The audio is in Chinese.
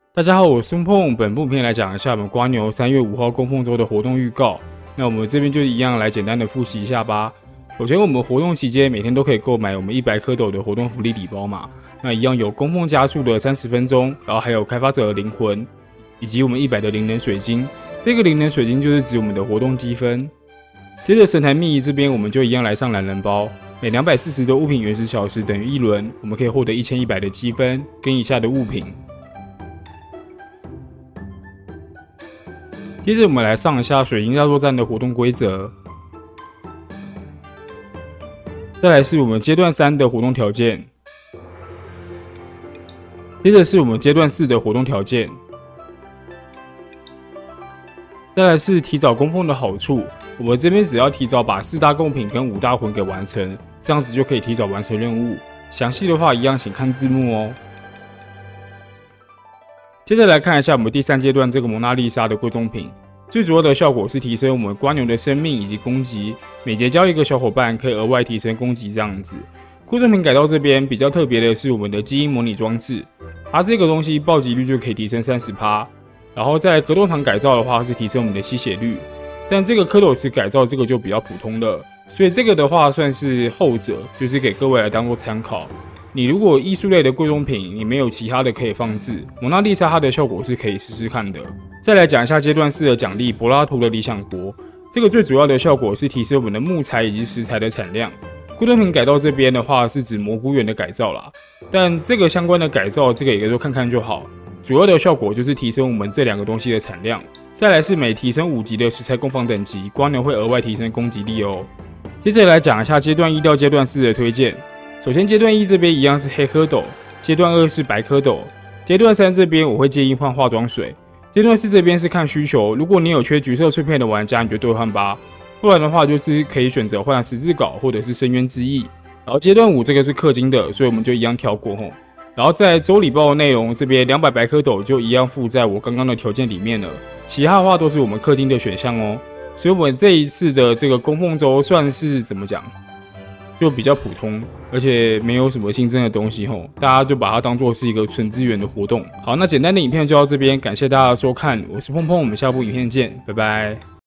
大家好，我是碰。本部片来讲一下我们瓜牛3月5号供奉周的活动预告。那我们这边就一样来简单的复习一下吧。首先，我们活动期间每天都可以购买我们100蝌蚪的活动福利礼包嘛。那一样有供奉加速的30分钟，然后还有开发者的灵魂，以及我们100的灵能水晶。这个灵能水晶就是指我们的活动积分。接着神坛秘仪这边，我们就一样来上懒人包。每240的物品原始小时等于1轮，我们可以获得1100的积分跟以下的物品。接着我们来上一下水晶大作战的活动规则，再来是我们阶段3的活动条件，接着是我们阶段4的活动条件，再来是提早供奉的好处。我们这边只要提早把4大贡品跟5大魂给完成，这样子就可以提早完成任务。详细的话一样请看字幕哦。接着来看一下我们第3阶段这个蒙娜丽莎的贵重品，最主要的效果是提升我们瓜牛的生命以及攻击，每结交一个小伙伴可以额外提升攻击这样子。贵重品改到这边比较特别的是我们的基因模拟装置，它这个东西暴击率就可以提升30%，然后在格斗堂改造的话是提升我们的吸血率，但这个蝌蚪石改造这个就比较普通了，所以这个的话算是后者，就是给各位来当做参考。你如果艺术类的贵重品，你没有其他的可以放置，蒙娜丽莎它的效果是可以试试看的。再来讲一下阶段4的奖励，柏拉图的理想国，这个最主要的效果是提升我们的木材以及石材的产量。贵重品改到这边的话是指蘑菇园的改造啦，但这个相关的改造，这个也就看看就好。主要的效果就是提升我们这2个东西的产量。再来是每提升5级的石材攻防等级，瓜牛会额外提升攻击力哦。接着来讲一下阶段1到阶段4的推荐。首先，阶段1这边一样是黑蝌蚪，阶段2是白蝌蚪，阶段3这边我会建议换化妆水，阶段4这边是看需求，如果你有缺橘色碎片的玩家，你就兑换吧，不然的话就是可以选择换十字镐或者是深渊之翼。然后阶段5这个是氪金的，所以我们就一样跳过吼。然后在周礼包的内容这边200白蝌蚪就一样附在我刚刚的条件里面了，其他的话都是我们氪金的选项哦。所以我们这一次的这个供奉周算是怎么讲？就比较普通，而且没有什么新增的东西吼，大家就把它当作是一个纯资源的活动。好，那简单的影片就到这边，感谢大家的收看，我是碰碰，我们下部影片见，拜拜。